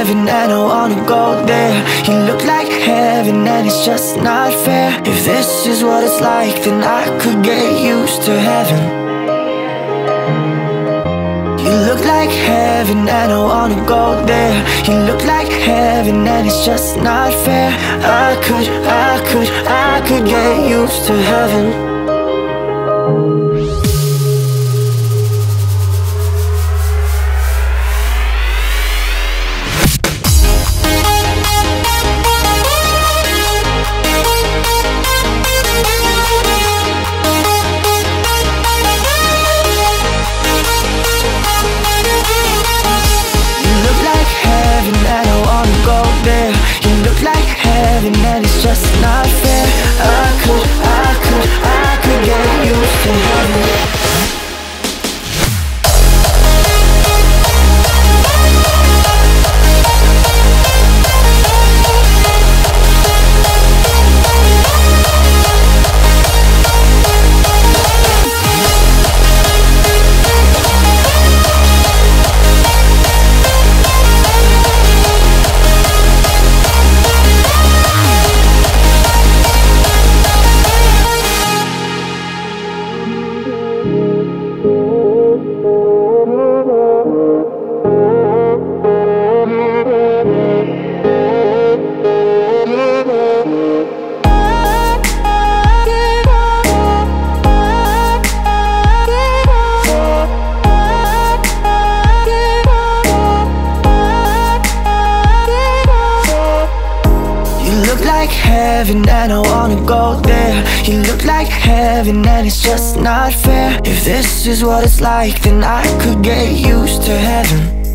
heaven and I wanna go there. You look like heaven and it's just not fair. If this is what it's like, then I could get used to heaven. You look like heaven and I wanna go there. You look like heaven and it's just not fair. I could get used to heaven. And it's just not fair. I could get used to heaven. Heaven and I wanna go there. You look like heaven and it's just not fair. If this is what it's like, then I could get used to heaven.